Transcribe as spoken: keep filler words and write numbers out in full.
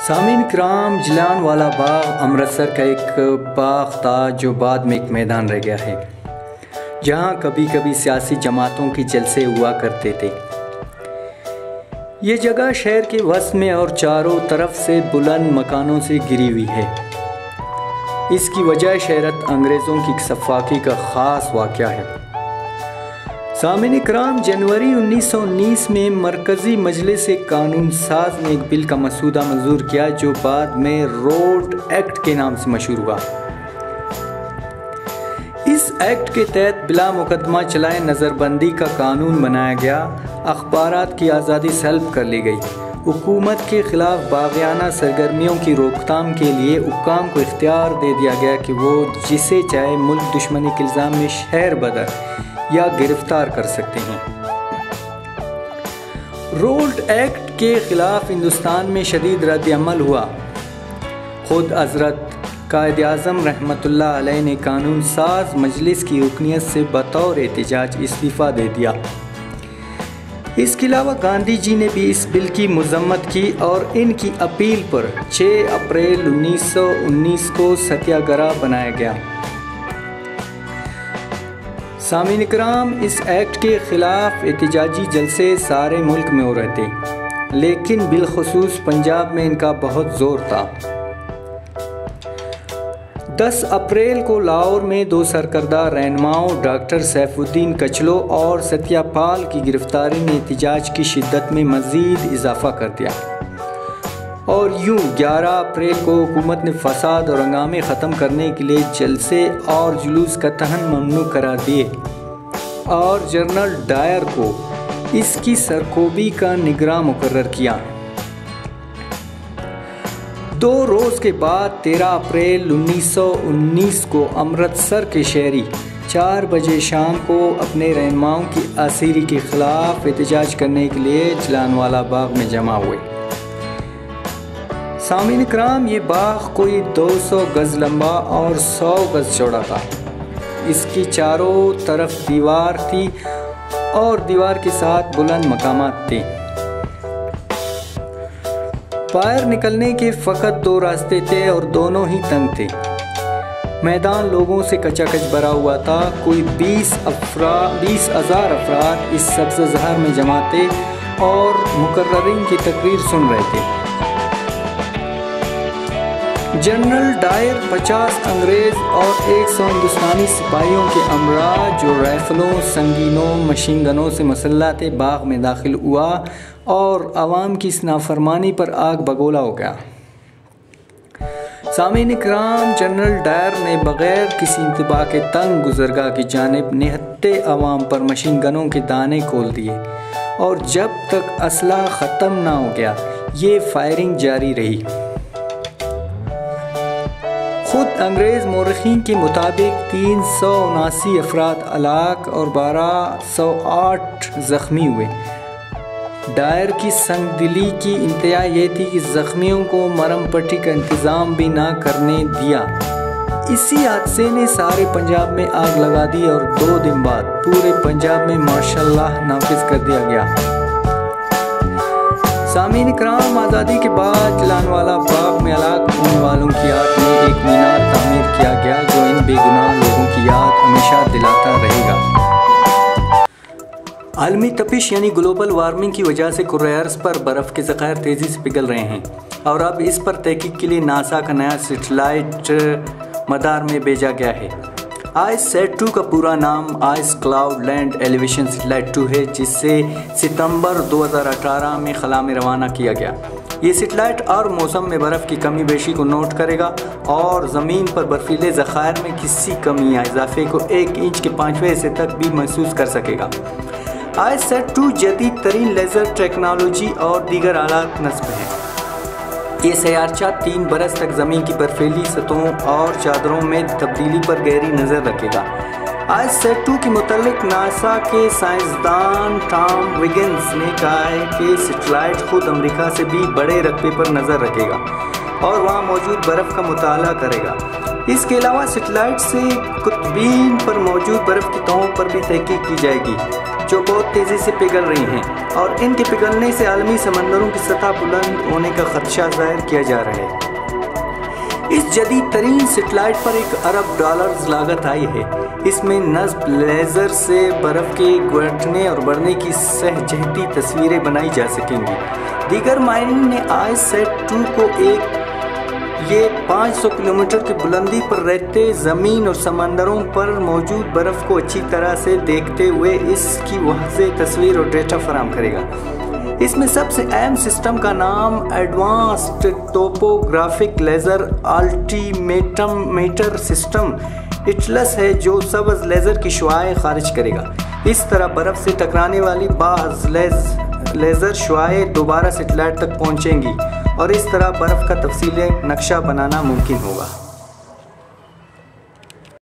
सामीन किराम, जलियांवाला बाग अमृतसर का एक बाग था जो बाद में एक मैदान रह गया है, जहाँ कभी कभी सियासी जमातों के जलसे हुआ करते थे। ये जगह शहर के वस्त में और चारों तरफ से बुलंद मकानों से घिरी हुई है। इसकी वजह शहरत अंग्रेज़ों की सफ़ाकी का ख़ास वाक़या है। सामीन किराम, जनवरी उन्नीस सौ उन्नीस में मरकज़ी मजलिस कानून साज ने एक बिल का मसूदा मंजूर किया जो बाद में रोड एक्ट के नाम से मशहूर हुआ। इस एक्ट के तहत बिला मुकदमा चलाए नज़रबंदी का कानून बनाया गया। अखबारात की आज़ादी सल्ब कर ली गई। हुकूमत के ख़िलाफ़ बाग़ियाना सरगर्मियों की रोकथाम के लिए हुक्काम को इख्तियार दे दिया गया कि वो जिसे चाहे मुल्क दुश्मनी के इल्ज़ाम में शहर बदर या गिरफ्तार कर सकते हैं। रोड एक्ट के ख़िलाफ़ हिंदुस्तान में शदीद रद्द-ए-अमल हुआ। खुद हज़रत कायद आज़म रहमतुल्लाह अलैह ने कानून साज मजलिस की रुकनियत से बतौर एहतिजाज इस्तीफ़ा दे दिया। इसके अलावा गांधी जी ने भी इस बिल की मज़म्मत की और इनकी अपील पर छह अप्रैल उन्नीस सौ उन्नीस को सत्याग्रह बनाया गया। सामीन किराम, इस एक्ट के ख़िलाफ़ एहतिजाजी जलसे सारे मुल्क में हो रहे थे, लेकिन बिलखुसूस पंजाब में इनका बहुत ज़ोर था। दस अप्रैल को लाहौर में दो सरकर्दा रहनुमाओं डॉक्टर सैफुद्दीन कचलो और सत्यापाल की गिरफ्तारी ने एहतिजाज की शिद्दत में मज़ीद इजाफ़ा कर दिया और यूं ग्यारह अप्रैल को हुकूमत ने फसाद और हंगामे ख़त्म करने के लिए जलसे और जुलूस का तहन ममनू करार दिए और जनरल डायर को इसकी सरकोबी का निगरां मुकर्रर किया। दो रोज़ के बाद तेरह अप्रैल उन्नीस सौ उन्नीस को अमृतसर के शहरी चार बजे शाम को अपने रहनुमाओं की असीरी के ख़िलाफ़ एहतिजाज करने के लिए जलियांवाला बाग में जमा हुए। सामीन किराम, ये बाग कोई दो सौ गज़ लंबा और सौ गज़ चौड़ा था। इसकी चारों तरफ दीवार थी और दीवार के साथ बुलंद मकामात थे। बाहर निकलने के फ़कत दो रास्ते थे और दोनों ही तंग थे। मैदान लोगों से कचाकच भरा हुआ था। कोई बीस अफरा बीस हज़ार अफराद इस सब्ज़-ए-ज़हर में जमा थे और मुकर्ररीन की तकरीर सुन रहे थे। जनरल डायर पचास अंग्रेज़ और एक सौ हिंदुस्तानी सिपाहियों के अमरा जो राइफलों, संगीनों, मशीन गनों से मुसल्लह थे, बाग में दाखिल हुआ और आवाम की इस नाफरमानी पर आग बगोला हो गया। सामीन किराम, जनरल डायर ने बग़ैर किसी इंतबा के तंग गुज़रगाह की जानिब निहत्ते आवाम पर मशीन गनों के दाने खोल दिए और जब तक असला ख़त्म ना हो गया ये फायरिंग जारी रही। खुद अंग्रेज़ मौरख़ीन के मुताबिक तीन सौ उनासी अफराद हलाक और बारह सौ आठ ज़ख्मी हुए। डायर की संगदिली की इंतहा ये थी कि ज़ख्मियों को मरम पट्टी का इंतज़ाम भी ना करने दिया। इसी हादसे ने सारे पंजाब में आग लगा दी और दो दिन बाद पूरे पंजाब में माशाअल्लाह नाफिज कर दिया गया। सामीन किराम, आज़ादी के बाद जलियांवाला बाग में हलाक होने वालों की याद में एक मीनार तामीर किया गया जो इन बेगुनाह लोगों की याद हमेशा दिलाता रहेगा। आलमी तपिश यानी ग्लोबल वार्मिंग की वजह से कुर्रे अर्ज़ पर बर्फ़ के ज़ख़ायर तेज़ी से पिघल रहे हैं और अब इस पर तहकीक के लिए नासा का नया सैटेलाइट मदार में भेजा गया है। आइस सेट टू का पूरा नाम ice cloud land elevation satellite two है, जिससे सितंबर दो हज़ार अठारह में खला में रवाना किया गया। ये सैटेलाइट और मौसम में बर्फ़ की कमी बेशी को नोट करेगा और ज़मीन पर बर्फीले ज़ख़ायर में किसी कमी या इजाफे को एक इंच के पाँचवें हिस्से तक भी महसूस कर सकेगा। आइस सेट टू जदीद तरीन लेज़र टेक्नोलॉजी और दीगर आलात नस्ब है। ये सयारचा तीन बरस तक ज़मीन की बर्फीली सतहों और चादरों में तब्दीली पर गहरी नज़र रखेगा। आइस सेट टू के मुतालिक नासा के साइंसदान टॉम विगिन्स ने कहा है कि सैटेलाइट खुद अमेरिका से भी बड़े रकबे पर नज़र रखेगा और वहाँ मौजूद बर्फ़ का मुताला करेगा। इसके अलावा सैटेलाइट से कुतुबीन पर मौजूद बर्फ़ की तहों पर भी तहकीक की जाएगी जो बहुत तेज़ी से पिघल रही हैं और इनके पिघलने से आलमी समंदरों की सतह बुलंद होने का खदशा जाहिर किया जा रहा है। इस जदीद तरीन सेटेलाइट पर एक अरब डॉलर्स लागत आई है। इसमें नस्ब लेज़र से बर्फ़ के घटने और बढ़ने की सहजहती तस्वीरें बनाई जा सकेंगी। दीगर मायरीन ने आई सेट टू को एक ये पाँच सौ किलोमीटर की बुलंदी पर रहते ज़मीन और समंदरों पर मौजूद बर्फ़ को अच्छी तरह से देखते हुए इसकी वाज़ेह तस्वीर और डेटा फराहम करेगा। इसमें सबसे अहम सिस्टम का नाम advanced topographic laser altimeter system ATLAS है, जो सब्ज़ लेज़र की शुआएं खारिज करेगा। इस तरह बर्फ़ से टकराने वाली बाज़ लेज़र शुआएं दोबारा सेटेलाइट तक पहुंचेंगी और इस तरह बर्फ़ का तफसीली नक्शा बनाना मुमकिन होगा।